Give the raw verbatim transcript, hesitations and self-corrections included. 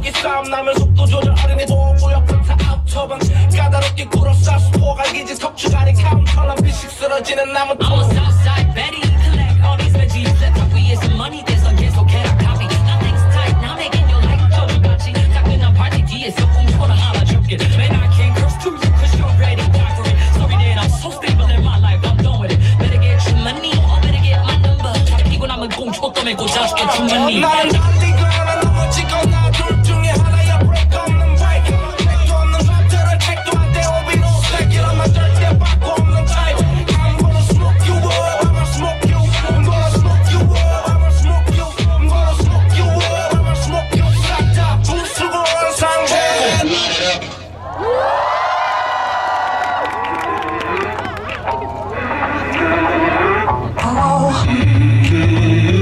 분위기 싸움 나면 속도 조절 어린이도 구역 끝에 아우터방 까다롭게 굴어싸 스포가 이제 턱주간이 카운터랑 비식 쓰러지는 나무 토